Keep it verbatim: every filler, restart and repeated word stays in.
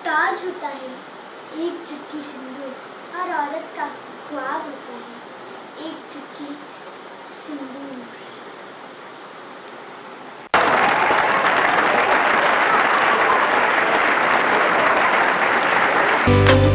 ताज होता है एक चुटकी सिंदूर, हर औरत का ख्वाब होता है एक चुटकी सिंदूर।